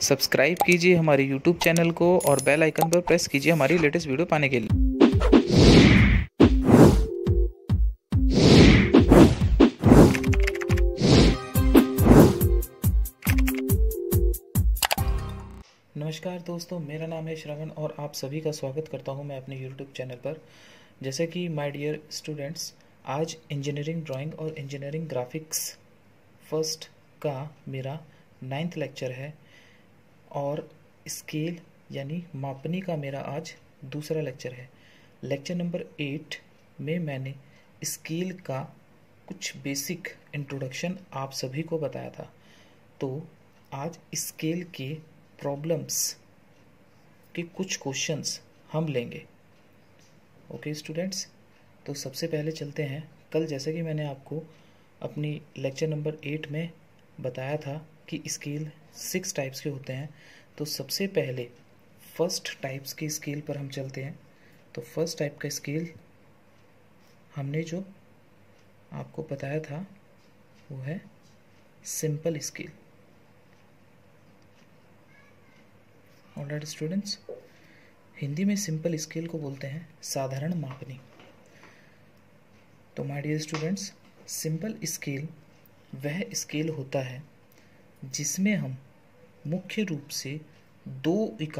Subscribe कीजिए हमारे YouTube channel को और बेल आइकन पर प्रेस कीजिए हमारी लेटेस्ट वीडियो पाने के लिए। नमस्कार दोस्तों, मेरा नाम है श्रवण और आप सभी का स्वागत करता हूं मैं अपने YouTube चैनल पर। जैसे कि माय डियर स्टूडेंट्स, आज इंजीनियरिंग ड्राइंग और इंजीनियरिंग ग्राफिक्स फर्स्ट का मेरा 9th लेक्चर है और स्केल यानी मापनी का मेरा आज दूसरा लेक्चर है। लेक्चर नंबर 8 में मैंने स्केल का कुछ बेसिक इंट्रोडक्शन आप सभी को बताया था। तो आज स्केल के प्रॉब्लम्स के कुछ क्वेश्चंस हम लेंगे। ओके स्टूडेंट्स, तो सबसे पहले चलते हैं। कल जैसे कि मैंने आपको अपनी लेक्चर नंबर 8 में बताया था कि स्केल 6 टाइप्स के होते हैं, तो सबसे पहले फर्स्ट टाइप्स के स्केल पर हम चलते हैं। तो फर्स्ट टाइप का स्केल हमने जो आपको बताया था वो है simple scale. Alright students, Hindi में सिंपल स्केल को बोलते हैं साधारण मापनी। तो my dear students, simple scale वह स्केल होता है जिसमें हम मुख्य रूप से दो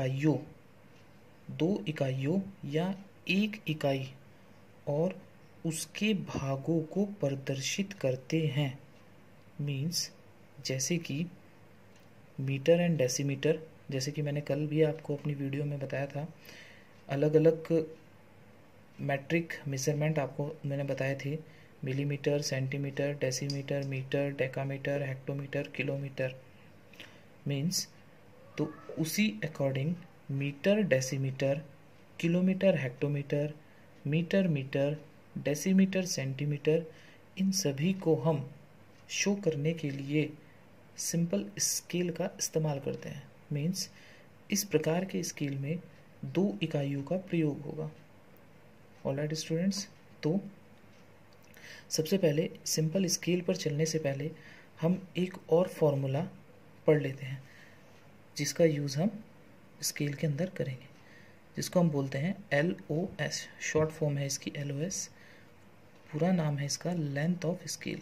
इकाइयों या एक इकाई और उसके भागों को प्रदर्शित करते हैं। मीन्स जैसे कि मीटर एंड डेसीमीटर, जैसे कि मैंने कल भी आपको अपनी वीडियो में बताया था। अलग अलग मैट्रिक मेजरमेंट आपको मैंने बताए थे, millimetre, centimetre, decimetre, metre, decametre, hectometre, kilometre. Means तो उसी according metre, decimetre, kilometre, hectometre, metre, decimetre, centimetre, इन सभी को हम शो करने के लिए सिंपल स्केल का इस्तेमाल करते हैं। मीन्स इस प्रकार के स्केल में दो इकाइयों का प्रयोग होगा। ऑलराइट स्टूडेंट्स, तो सबसे पहले सिंपल स्केल पर चलने से पहले हम एक और फॉर्मूला पढ़ लेते हैं जिसका यूज़ हम स्केल के अंदर करेंगे, जिसको हम बोलते हैं LOS। शॉर्ट फॉर्म है इसकी LOS, पूरा नाम है इसका length of scale.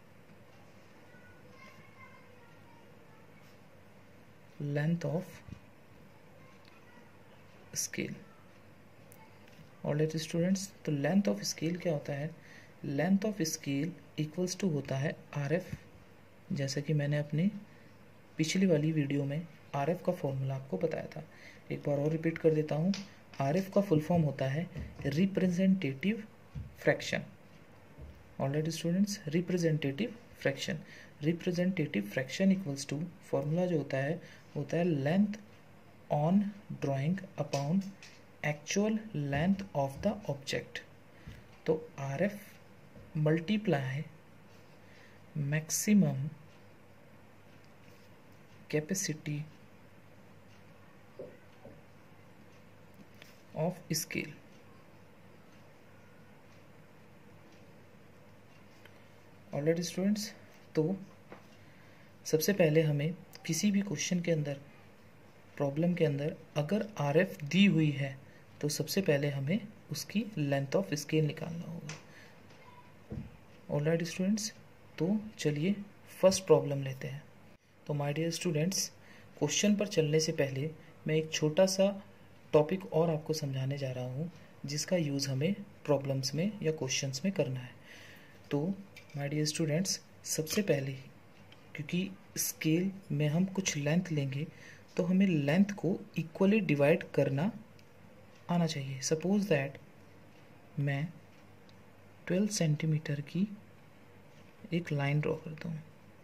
Length of scale. Alright students, तो लेंथ ऑफ स्केल क्या होता है? Length of scale equals to होता है RF। जैसा कि मैंने अपनी पिछली वाली वीडियो में RF का फॉर्मूला आपको बताया था। एक बार और रिपीट कर देता हूँ। RF का फुल फॉर्म होता है representative fraction. Alright students, representative fraction. Representative fraction equals to formula जो होता है length on drawing upon actual length of the object. तो RF multiply maximum capacity of scale. Alright students, तो सबसे पहले हमें किसी भी क्वेश्चन के अंदर, प्रॉब्लम के अंदर अगर RF दी हुई है तो सबसे पहले हमें उसकी लेंथ ऑफ स्केल निकालना होगा। ऑलराइट स्टूडेंट्स, तो चलिए फर्स्ट प्रॉब्लम लेते हैं। तो माय डियर स्टूडेंट्स, क्वेश्चन पर चलने से पहले मैं एक छोटा सा टॉपिक और आपको समझाने जा रहा हूँ जिसका यूज़ हमें प्रॉब्लम्स में या क्वेश्चंस में करना है। तो माय डियर स्टूडेंट्स, सबसे पहले क्योंकि स्केल में हम कुछ लेंथ लेंगे तो हमें लेंथ को इक्वली डिवाइड करना आना चाहिए। सपोज दैट मैं 12 सेंटीमीटर की एक लाइन ड्रॉ करता हूँ।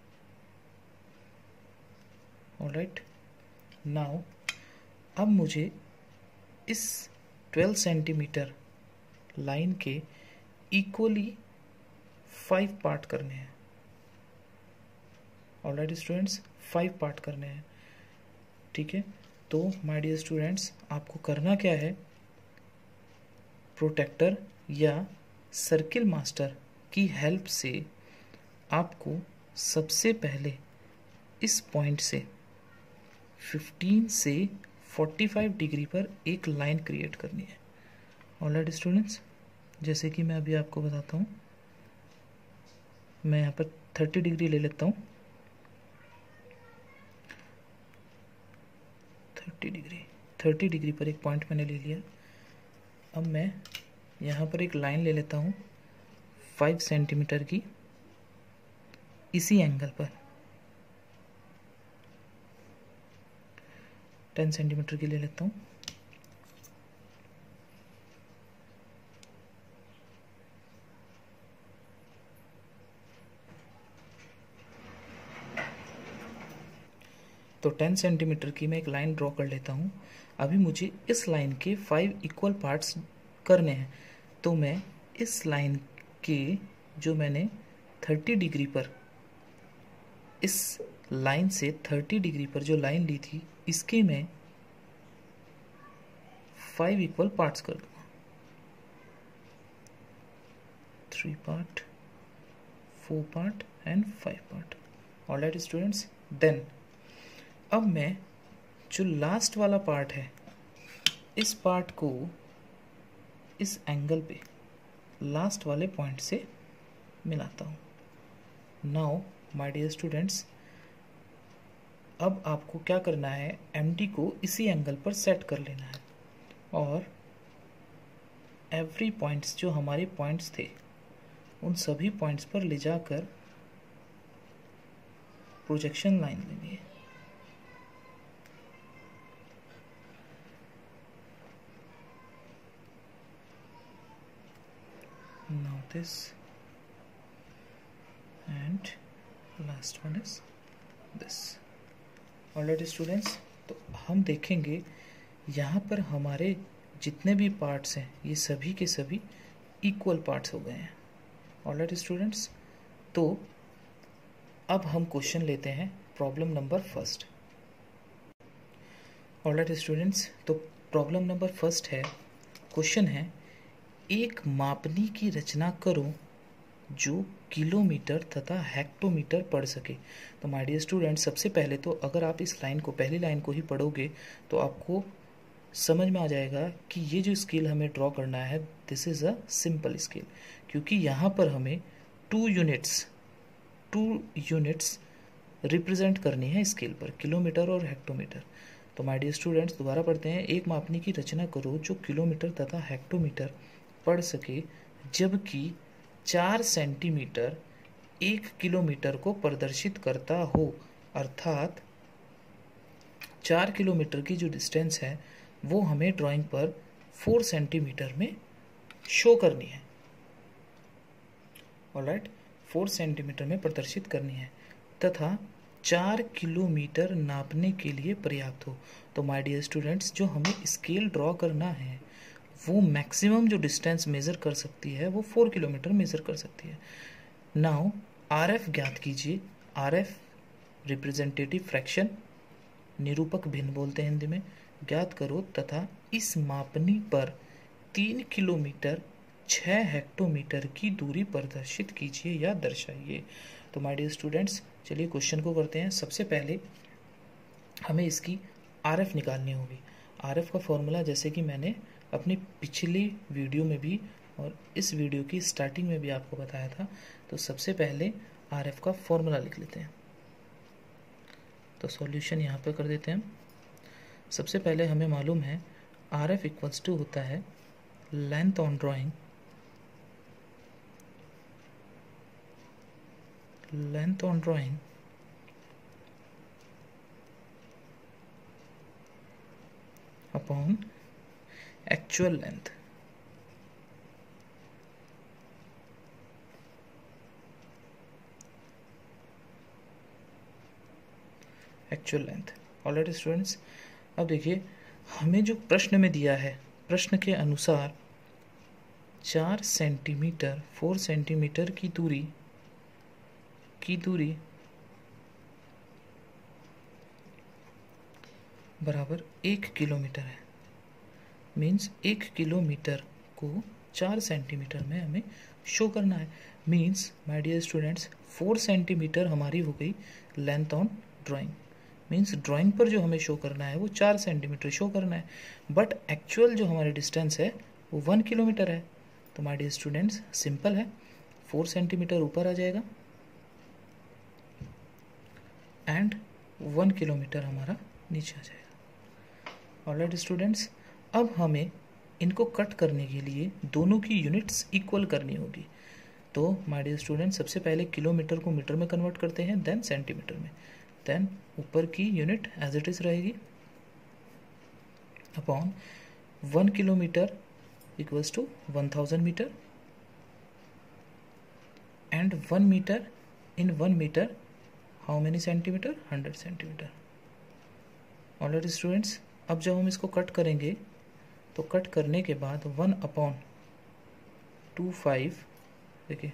ऑलराइट, नाउ अब मुझे इस 12 सेंटीमीटर लाइन के इक्वली 5 पार्ट करने हैं। ऑलराइट स्टूडेंट्स, 5 पार्ट करने हैं। ठीक है, तो माय डियर स्टूडेंट्स, आपको करना क्या है? प्रोटेक्टर या सर्किल मास्टर की हेल्प से आपको सबसे पहले इस पॉइंट से 15 से 45 डिग्री पर एक लाइन क्रिएट करनी है। ऑलराइट स्टूडेंट्स, जैसे कि मैं अभी आपको बताता हूँ, मैं यहाँ पर 30 डिग्री ले लेता हूँ। 30 डिग्री पर एक पॉइंट मैंने ले लिया। अब मैं यहाँ पर एक लाइन ले लेता हूँ 5 सेंटीमीटर की, इसी एंगल पर 10 सेंटीमीटर की ले लेता हूँ। तो 10 सेंटीमीटर की मैं एक लाइन ड्रॉ कर लेता हूँ। अभी मुझे इस लाइन के 5 इक्वल पार्ट्स करने हैं। तो मैं इस लाइन के जो मैंने 30 डिग्री पर, इस लाइन से 30 डिग्री पर जो लाइन ली थी, इसके मैं 5 इक्वल पार्ट्स कर दूंगा। 3 part, 4 part and 5 part. Alright students, then अब मैं जो लास्ट वाला पार्ट है, इस पार्ट को इस एंगल पे लास्ट वाले पॉइंट से मिलाता हूँ। नाउ माय डियर स्टूडेंट्स, अब आपको क्या करना है, एमडी को इसी एंगल पर सेट कर लेना है और एवरी पॉइंट्स, जो हमारे पॉइंट्स थे, उन सभी पॉइंट्स पर ले जाकर प्रोजेक्शन लाइन लेनी है। Now this and last one is this. Alright students, तो हम देखेंगे यहाँ पर हमारे जितने भी पार्ट्स हैं, ये सभी के सभी इक्वल पार्ट्स हो गए हैं। ऑलराइट स्टूडेंट्स, तो अब हम क्वेश्चन लेते हैं problem number first. Alright students, तो प्रॉब्लम नंबर फर्स्ट है, क्वेश्चन है, एक मापनी की रचना करो जो किलोमीटर तथा हेक्टोमीटर पढ़ सके। तो माय डियर स्टूडेंट, सबसे पहले तो अगर आप इस लाइन को, पहली लाइन को ही पढ़ोगे तो आपको समझ में आ जाएगा कि ये जो स्केल हमें ड्रॉ करना है, this is a simple scale, क्योंकि यहाँ पर हमें 2 यूनिट्स रिप्रेजेंट करनी है स्केल पर, किलोमीटर और हेक्टोमीटर। तो माय डियर स्टूडेंट्स, दोबारा पढ़ते हैं, एक मापनी की रचना करो जो किलोमीटर तथा हेक्टोमीटर पढ़ सके, जबकि 4 सेंटीमीटर 1 किलोमीटर को प्रदर्शित करता हो। अर्थात 4 किलोमीटर की जो डिस्टेंस है वो हमें ड्राइंग पर 4 सेंटीमीटर में शो करनी है। ऑलराइट, 4 सेंटीमीटर में प्रदर्शित करनी है तथा 4 किलोमीटर नापने के लिए पर्याप्त हो। तो माय डियर स्टूडेंट्स, जो हमें स्केल ड्रॉ करना है, वो मैक्सिमम जो डिस्टेंस मेज़र कर सकती है वो 4 किलोमीटर मेज़र कर सकती है। नाउ आरएफ ज्ञात कीजिए। आरएफ रिप्रेजेंटेटिव फ्रैक्शन, निरूपक भिन्न बोलते हैं हिंदी में, ज्ञात करो तथा इस मापनी पर 3 किलोमीटर 6 हेक्टोमीटर की दूरी प्रदर्शित कीजिए या दर्शाइए। तो माय डियर स्टूडेंट्स, चलिए क्वेश्चन को करते हैं। सबसे पहले हमें इसकी आरएफ निकालनी होगी। आरएफ का फॉर्मूला जैसे कि मैंने अपनी पिछली वीडियो में भी और इस वीडियो की स्टार्टिंग में भी आपको बताया था। तो सबसे पहले आरएफ का फॉर्मूला लिख लेते हैं। तो सॉल्यूशन यहाँ पे कर देते हैं। सबसे पहले हमें मालूम है आरएफ इक्वल्स टू होता है length on drawing, upon actual length. Alright students, अब देखिए हमें जो प्रश्न में दिया है, प्रश्न के अनुसार 4 सेंटीमीटर 4 सेंटीमीटर की दूरी बराबर 1 किलोमीटर है। मीन्स 1 किलोमीटर को 4 सेंटीमीटर में हमें शो करना है। Means my dear students, 4 centimetre हमारी हो गई length on drawing. Means drawing पर जो हमें शो करना है वो 4 सेंटीमीटर शो करना है, बट एक्चुअल जो हमारी डिस्टेंस है वो 1 किलोमीटर है। तो माय डियर स्टूडेंट्स सिंपल है, 4 सेंटीमीटर ऊपर आ जाएगा एंड 1 किलोमीटर हमारा नीचे आ जाएगा। ऑलराइट स्टूडेंट्स, अब हमें इनको कट करने के लिए दोनों की यूनिट्स इक्वल करनी होगी। तो माय डियर स्टूडेंट्स सबसे पहले किलोमीटर को मीटर में कन्वर्ट करते हैं, देन सेंटीमीटर में, देन ऊपर की यूनिट एज इट इज रहेगी upon 1 kilometre equals to 1000 metre and 1 metre in 1 metre how many centimetre, 100 centimetre. Alright students, अब जब हम इसको कट करेंगे तो कट करने के बाद 1/25, देखिए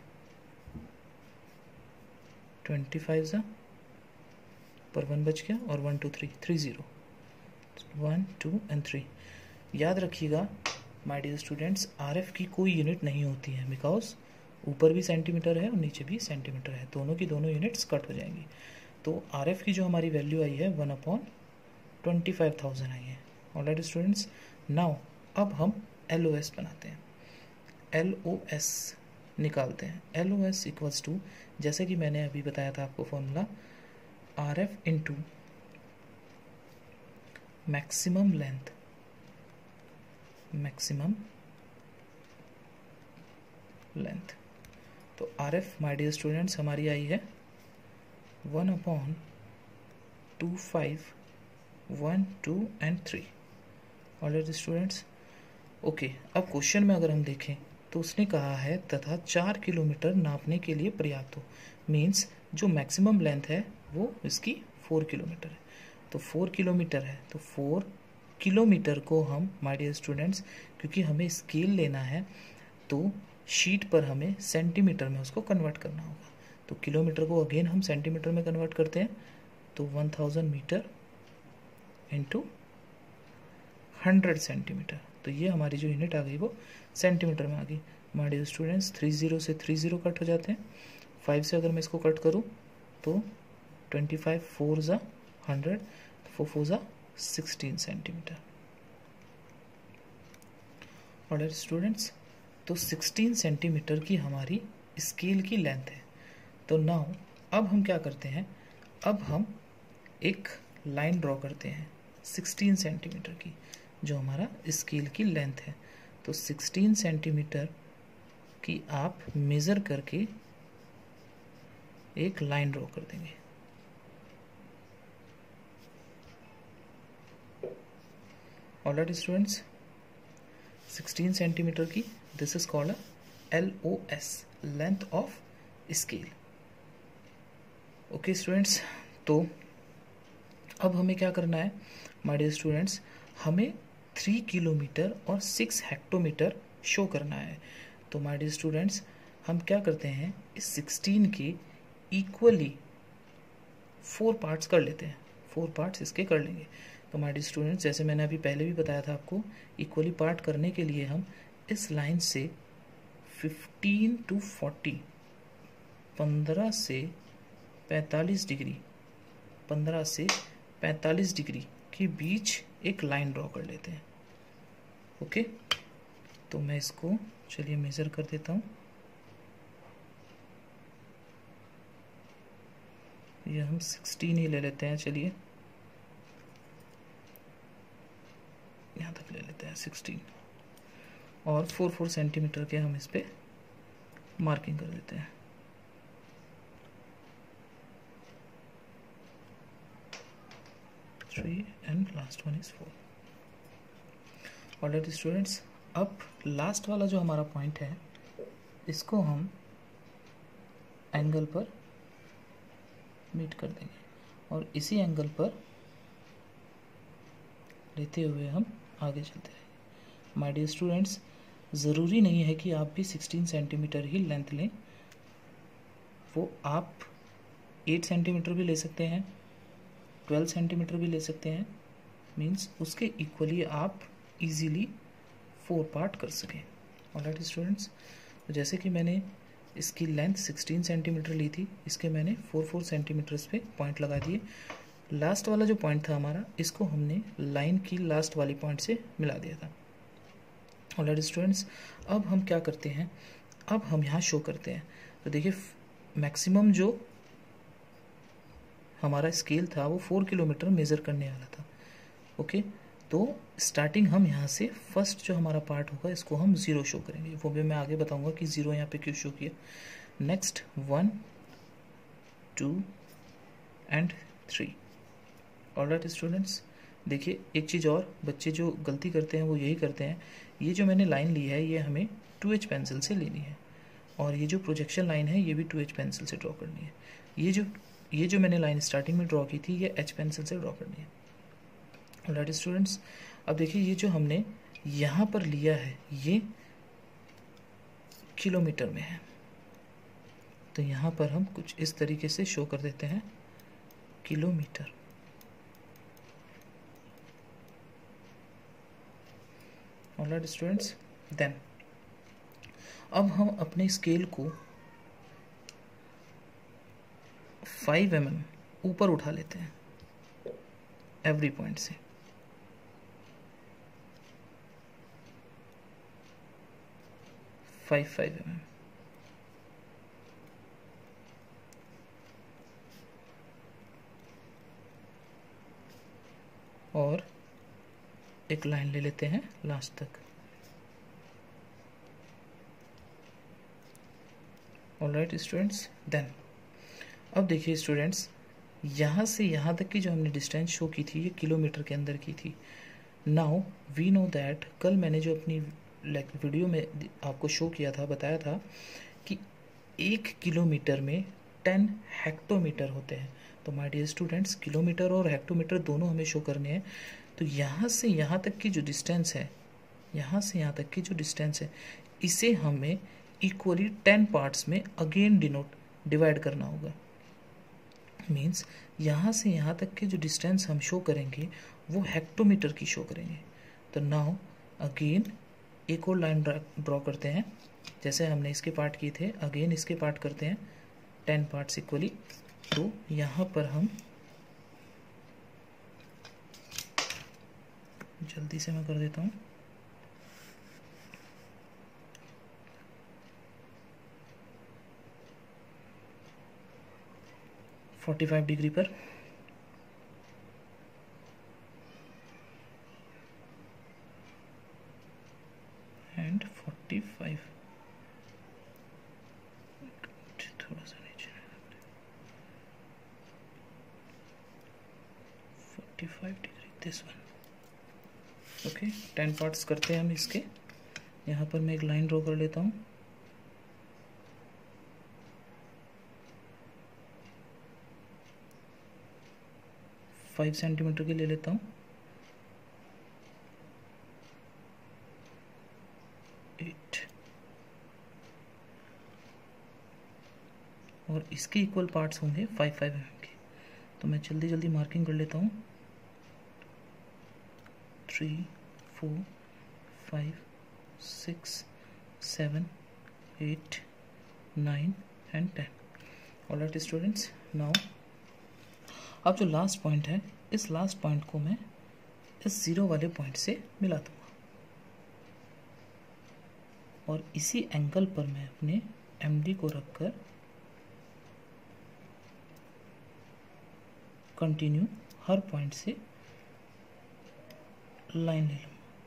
25 पर 1 बच गया और 1 2 3 30 1 2 एंड 3। याद रखिएगा माय डियर स्टूडेंट्स, आरएफ की कोई यूनिट नहीं होती है, बिकॉज ऊपर भी सेंटीमीटर है और नीचे भी सेंटीमीटर है, दोनों की दोनों यूनिट्स कट हो जाएंगी। तो आरएफ की जो हमारी वैल्यू आई है 1/25,000 आई है। ऑलराइट स्टूडेंट्स, नाउ अब हम एलओएस बनाते हैं, एलओएस निकालते हैं। एलओएस इक्वल्स टू, जैसे कि मैंने अभी बताया था आपको formula, RF into maximum length, maximum length. तो आरएफ माय डियर स्टूडेंट्स हमारी आई है 1/25, 1 2 एंड 3। ऑलराइट स्टूडेंट्स, ओके, अब क्वेश्चन में अगर हम देखें तो उसने कहा है तथा 4 किलोमीटर नापने के लिए पर्याप्त हो, मीन्स जो मैक्सिमम लेंथ है वो इसकी 4 किलोमीटर है। तो 4 किलोमीटर है, तो 4 किलोमीटर को हम माय डियर स्टूडेंट्स, क्योंकि हमें स्केल लेना है तो शीट पर हमें सेंटीमीटर में उसको कन्वर्ट करना होगा। तो किलोमीटर को अगेन हम सेंटीमीटर में कन्वर्ट करते हैं, तो 1000 मीटर इंटू 100 सेंटीमीटर। तो ये हमारी जो यूनिट आ गई वो सेंटीमीटर में आ गई। माय डियर स्टूडेंट्स 30 से 30 कट हो जाते हैं, 5 से अगर मैं इसको कट करूँ तो 25 4 ज़ा 100, 4 4 ज़ा 16 सेंटीमीटर। ऑलराइट स्टूडेंट्स, तो 16 सेंटीमीटर की हमारी स्केल की लेंथ है। तो नाउ अब हम क्या करते हैं, अब हम एक लाइन ड्रॉ करते हैं 16 सेंटीमीटर की, जो हमारा स्केल की लेंथ है। तो 16 सेंटीमीटर की आप मेज़र करके एक लाइन ड्रॉ कर देंगे। ऑलराइट स्टूडेंट्स, 16 सेंटीमीटर की, this is called LOS, length of scale. Okay students, तो अब हमें क्या करना है माय डियर स्टूडेंट्स, हमें 3 किलोमीटर और 6 हेक्टोमीटर शो करना है। तो माय डियर स्टूडेंट्स हम क्या करते हैं, इस 16 के इक्वली 4 पार्ट्स कर लेते हैं, 4 पार्ट्स इसके कर लेंगे। तो माय डियर स्टूडेंट्स, जैसे मैंने अभी पहले भी बताया था आपको, इक्वली पार्ट करने के लिए हम इस लाइन से 15 to 40, 15 से 45 डिग्री, 15 से 45 डिग्री के बीच एक लाइन ड्रॉ कर लेते हैं। ओके, तो मैं इसको चलिए मेज़र कर देता हूँ। ये हम 16 ही ले लेते हैं, चलिए यहाँ तक ले लेते हैं 16, और 4 सेंटीमीटर के हम इस पे मार्किंग कर देते हैं। Three and last one is 4। Alright students, अब लास्ट वाला जो हमारा पॉइंट है इसको हम एंगल पर मीट कर देंगे और इसी एंगल पर लेते हुए हम आगे चलते हैं। माय डियर स्टूडेंट्स, ज़रूरी नहीं है कि आप भी 16 सेंटीमीटर ही लेंथ लें, वो आप 8 सेंटीमीटर भी ले सकते हैं, 12 सेंटीमीटर भी ले सकते हैं, मीन्स उसके इक्वली आप इजीली 4 पार्ट कर सकें। ऑलराइट स्टूडेंट्स, तो जैसे कि मैंने इसकी लेंथ 16 सेंटीमीटर ली थी, इसके मैंने 4 सेंटीमीटर्स पे पॉइंट लगा दिए। लास्ट वाला जो पॉइंट था हमारा, इसको हमने लाइन की लास्ट वाली पॉइंट से मिला दिया था। ऑलराइट स्टूडेंट्स, अब हम क्या करते हैं, अब हम यहाँ शो करते हैं। तो देखिए मैक्सिमम जो हमारा स्केल था वो 4 किलोमीटर मेज़र करने वाला था। ओके, तो स्टार्टिंग हम यहाँ से फर्स्ट जो हमारा पार्ट होगा इसको हम 0 शो करेंगे, वो भी मैं आगे बताऊंगा कि 0 यहाँ पे क्यों शो किया। Next 1 2 and 3। ऑलराइट स्टूडेंट्स, देखिए एक चीज़ और बच्चे जो गलती करते हैं वो यही करते हैं, ये जो मैंने लाइन ली है ये हमें 2H पेंसिल से लेनी है, और ये जो प्रोजेक्शन लाइन है ये भी 2H पेंसिल से ड्रॉ करनी है। ये जो मैंने लाइन स्टार्टिंग में ड्रॉ की थी ये H पेंसिल से ड्रॉ करनी है। ऑलराइट स्टूडेंट्स, अब देखिए ये जो हमने यहाँ पर लिया है ये किलोमीटर में है, तो यहाँ पर हम कुछ इस तरीके से शो कर देते हैं किलोमीटर। ऑलराइट स्टूडेंट्स, देन अब हम अपने स्केल को 5 mm ऊपर उठा लेते हैं एवरी पॉइंट से। फाइव mm और एक लाइन ले लेते हैं लास्ट तक। ऑलराइट स्टूडेंट्स, देन अब देखिए स्टूडेंट्स, यहाँ से यहाँ तक की जो हमने डिस्टेंस शो की थी ये किलोमीटर के अंदर की थी। नाउ वी नो दैट, कल मैंने जो अपनी वीडियो में आपको शो किया था, बताया था कि 1 किलोमीटर में 10 हेक्टोमीटर होते हैं। तो माय डियर स्टूडेंट्स, किलोमीटर और हेक्टोमीटर दोनों हमें शो करने हैं। तो यहाँ से यहाँ तक की जो डिस्टेंस है, यहाँ से यहाँ तक की जो डिस्टेंस है, इसे हमें इक्वली 10 पार्ट्स में अगेन डिवाइड करना होगा। मीन्स यहाँ से यहाँ तक के जो डिस्टेंस हम शो करेंगे वो हेक्टोमीटर की शो करेंगे। तो नाउ अगेन एक और लाइन ड्रॉ करते हैं, जैसे हमने इसके पार्ट किए थे, अगेन इसके पार्ट करते हैं 10 पार्ट्स इक्वली। तो यहाँ पर हम जल्दी से मैं कर देता हूँ, पर 45 डिग्री पर एंड 45 थोड़ा सा नीचे 45 degree this one. Okay, 10 parts करते हैं हम इसके। यहाँ पर मैं एक लाइन ड्रॉ कर लेता हूँ। फाइव सेंटीमीटर की ले लेता हूँ। 8 और इसके इक्वल पार्ट्स होंगे 5 mm के। तो मैं जल्दी जल्दी मार्किंग कर लेता हूँ। 3 4 5 6 7 8 9 एंड 10। ऑलराइट स्टूडेंट्स, नाउ अब जो लास्ट पॉइंट है, इस लास्ट पॉइंट को मैं इस 0 वाले पॉइंट से मिला दूंगा, और इसी एंगल पर मैं अपने MD को रखकर कंटिन्यू हर पॉइंट से लाइन ले लूँगा।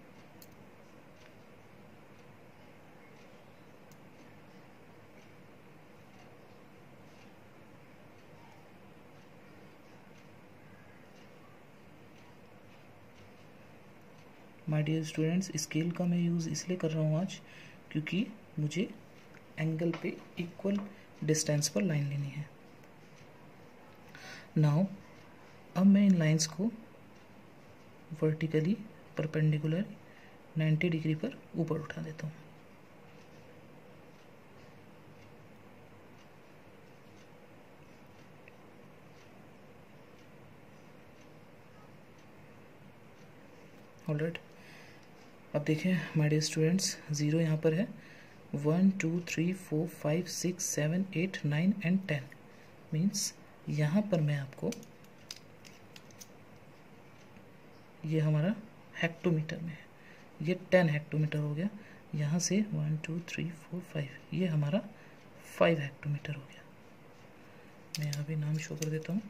माय डियर स्टूडेंट्स, स्केल का मैं यूज़ इसलिए कर रहा हूँ आज क्योंकि मुझे एंगल पे इक्वल डिस्टेंस पर लाइन लेनी है। नाउ अब मैं इन लाइंस को वर्टिकली परपेंडिकुलर 90 डिग्री पर ऊपर उठा देता हूँ। ऑलराइट, अब देखें माय डियर स्टूडेंट्स, 0 यहाँ पर है, 1 2 3 4 5 6 7 8 9 एंड 10। मीन्स यहाँ पर मैं आपको ये हमारा हेक्टोमीटर में है, ये 10 हेक्टोमीटर हो गया। यहाँ से 1 2 3 4 5, ये हमारा 5 हेक्टोमीटर हो गया। मैं यहाँ भी नाम शो कर देता हूँ।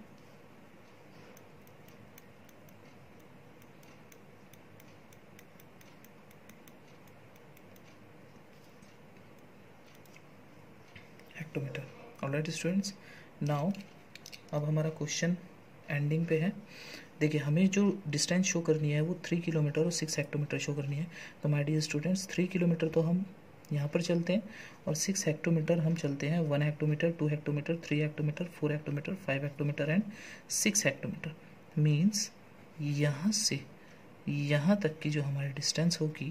हेक्टोमीटर। ऑलराइट स्टूडेंट्स, नाउ अब हमारा क्वेश्चन एंडिंग पे है। देखिए, हमें जो डिस्टेंस शो करनी है वो 3 किलोमीटर और 6 हेक्टोमीटर शो करनी है। तो माय डियर स्टूडेंट्स, 3 किलोमीटर तो हम यहाँ पर चलते हैं और 6 हेक्टोमीटर हम चलते हैं 1 hectometre, 2 hectometre, 3 hectometre, 4 hectometre, 5 hectometre and 6 hectometre. Means यहाँ से यहाँ तक की जो हमारी डिस्टेंस होगी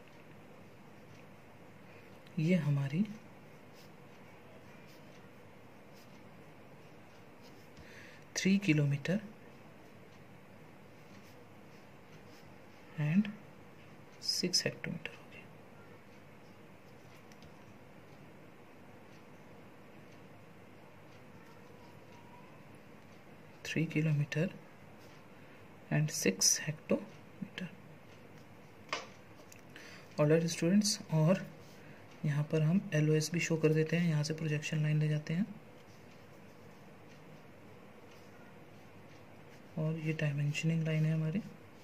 ये हमारी 3 किलोमीटर एंड 6 हेक्टोमीटर होगी। Three kilometre and 6 hectometre. Alright students, और यहाँ पर हम LOS भी शो कर देते हैं। यहाँ से प्रोजेक्शन लाइन ले जाते हैं और ये डायमेंशनिंग लाइन है हमारी।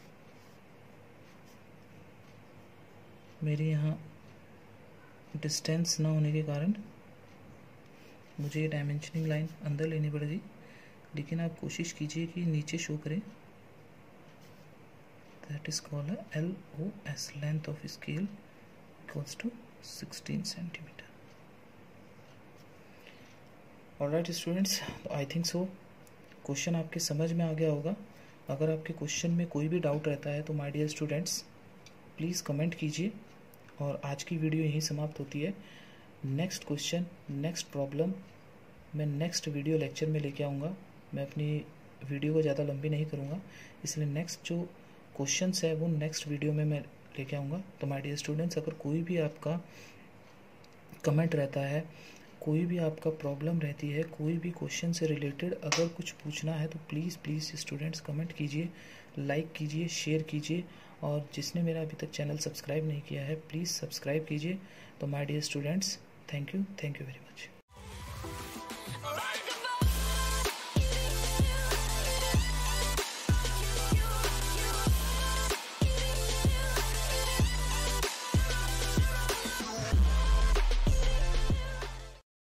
मेरी यहाँ डिस्टेंस ना होने के कारण मुझे ये डायमेंशनिंग लाइन अंदर लेनी पड़ेगी, लेकिन आप कोशिश कीजिए कि नीचे शो करें। That is called LOS, length of scale equals to 16 centimetre. Alright students, I think so question आपके समझ में आ गया होगा। अगर आपके क्वेश्चन में कोई भी डाउट रहता है तो my dear students please comment कीजिए। और आज की वीडियो यहीं समाप्त होती है। नेक्स्ट क्वेश्चन, नेक्स्ट प्रॉब्लम मैं नेक्स्ट वीडियो लेक्चर में लेके आऊँगा। मैं अपनी वीडियो को ज़्यादा लंबी नहीं करूँगा, इसलिए नेक्स्ट जो क्वेश्चंस है वो नेक्स्ट वीडियो में मैं लेके आऊँगा। तो माय डियर स्टूडेंट्स, अगर कोई भी आपका कमेंट रहता है, कोई भी आपका प्रॉब्लम रहती है, कोई भी क्वेश्चन से रिलेटेड अगर कुछ पूछना है तो प्लीज़ स्टूडेंट्स कमेंट कीजिए, लाइक कीजिए, शेयर कीजिए। और जिसने मेरा अभी तक चैनल सब्सक्राइब नहीं किया है प्लीज़ सब्सक्राइब कीजिए। तो my dear students, thank you very much.